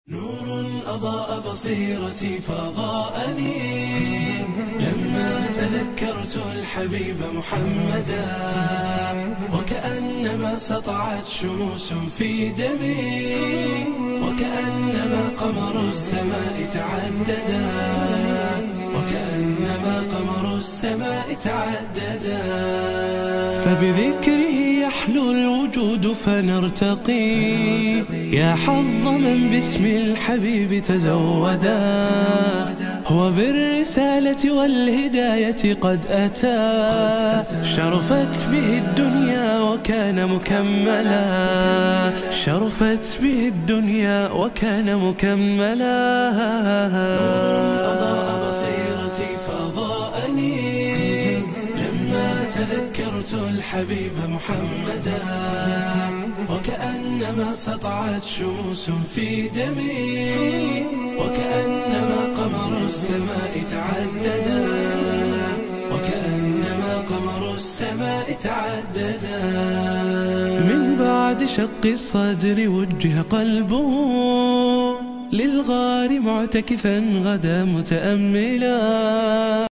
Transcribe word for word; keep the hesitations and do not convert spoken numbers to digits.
نور أضاء بصيرتي فأضاءني لما تذكرت الحبيب محمدا، وكأنما سطعت شموس في دمي، وكأنما قمر السماء تعددا، وكأنما قمر السماء تعددا. فبذكره يحلو الوجود فنرتقي، يا حظ من باسم الحبيب تزودا، هو بالرسالة والهداية قد أتى، شرفت به الدنيا وكان مكملا، شرفت به الدنيا وكان مكملا. نور أضاء بصيرتي فأضاءني لما تذكرت الحبيب محمدا، وكأنما سطعت شموس في دمي، وكأنما قمر السماء تعددا، وكأنما قمر السماء تعددا. من بعد شق الصدر وجه قلبه للغار معتكفا غدا متأملا.